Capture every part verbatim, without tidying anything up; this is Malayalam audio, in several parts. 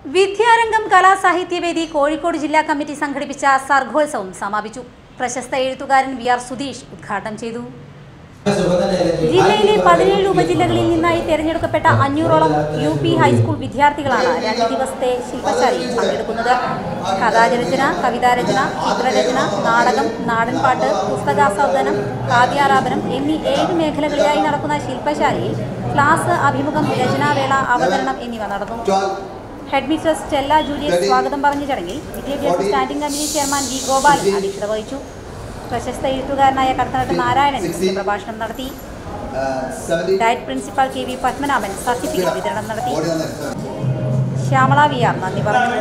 വിദ്യാരംഗം കലാസാഹിത്യവേദി കോഴിക്കോട് ജില്ലാ കമ്മിറ്റി സംഘടിപ്പിച്ച സർഗോത്സവം സമാപിച്ചു. പ്രശസ്ത എഴുത്തുകാരൻ വി ആർ സുധീഷ് ഉദ്ഘാടനം ചെയ്തു. ജില്ലയിലെ പതിനേഴ് ഉപജില്ലകളിൽ നിന്നായി തെരഞ്ഞെടുക്കപ്പെട്ട അഞ്ഞൂറോളം യു പി ഹൈസ്കൂൾ വിദ്യാർത്ഥികളാണ് രണ്ട് ദിവസത്തെ ശില്പശാലയിൽ പങ്കെടുക്കുന്നത്. കഥാരചന, കവിതാരചന, ചിത്രരചന, നാടകം, നാടൻപാട്ട്, പുസ്തകാസ്വാദനം, കാവ്യാലാപനം എന്നീ ഏഴ് മേഖലകളിലായി നടക്കുന്ന ശില്പശാലയിൽ ക്ലാസ്, അഭിമുഖം, രചനാവേള, അവതരണം എന്നിവ നടന്നു. ഹെഡ് മിസ്ട്രസ് സ്റ്റെല്ല ജൂലിയസ് സ്വാഗതം പറഞ്ഞ ചടങ്ങിൽ വിദ്യാഭ്യാസ standing committee chairman V Gopalan അധ്യക്ഷത വഹിച്ചു. പ്രശസ്ത എഴുത്തുകാരനായ കടത്തനാട്ട് നാരായണൻ പ്രഭാഷണം നടത്തി. DIET principal K V Padmanabhan certificate വിതരണം നടത്തി. ശ്യാമള വി ആർ നന്ദി പറഞ്ഞു.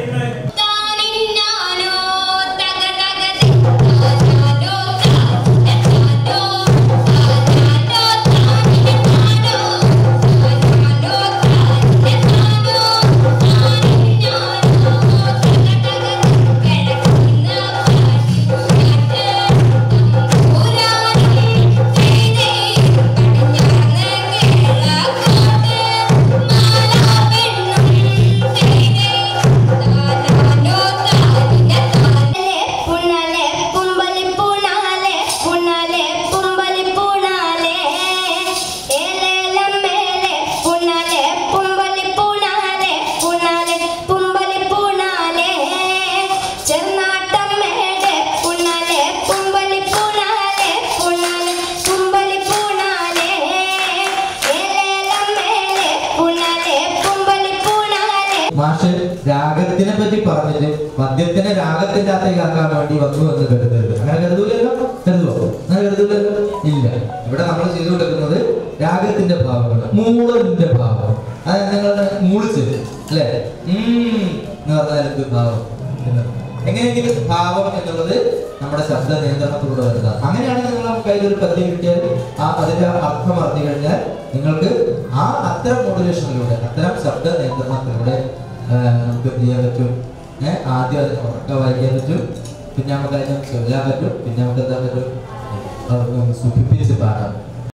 മാഷ് രാഗത്തിനെ പറ്റി പറഞ്ഞിട്ട് മദ്യത്തിനെ രാഗത്തിന്റെ അകത്തേക്ക് ആക്കാൻ വേണ്ടി വന്നു എന്ന് കരുതരുത്. അങ്ങനെ കരുതൂലല്ലോ? കരുതുവോ? അങ്ങനെ കരുതൂലല്ലോ? ഇല്ല. ഇവിടെ നമ്മൾ ചെയ്തുകൊണ്ടിരിക്കുന്നത് രാഗത്തിന്റെ ഭാവങ്ങൾ, മൂളലിന്റെ ഭാവം. അത് നിങ്ങളുടെ മൂളിച്ചത് അല്ലെ? ഉം എന്ന് പറഞ്ഞാൽ എന്ത് ഭാവം? എങ്ങനെയെങ്കിലും ഭാവം എന്നുള്ളത് നമ്മുടെ ശബ്ദ നിയന്ത്രണത്തിലൂടെ വരുന്നത്. അങ്ങനെയാണ് നിങ്ങൾ കയ്യിലൊരു പദ്യം കിട്ടിയാൽ ആ അതിന്റെ അർത്ഥം അറിഞ്ഞു കഴിഞ്ഞാൽ നിങ്ങൾക്ക് ആ അത്തരം മോഡുലേഷനിലൂടെ, അത്തരം ശബ്ദ നിയന്ത്രണത്തിലൂടെ നമുക്ക് എന്ത് ചെയ്യാൻ പറ്റും? ഏഹ് ആദ്യം അതിന് ഉറക്ക വായിക്കാൻ പറ്റും, പിന്നെ നമുക്ക് അതിനെ ചൊല്ലാൻ പറ്റും, പിന്നെ നമുക്ക് എന്താ പറ്റും? സുഖിപ്പിച്ച് പാടാൻ.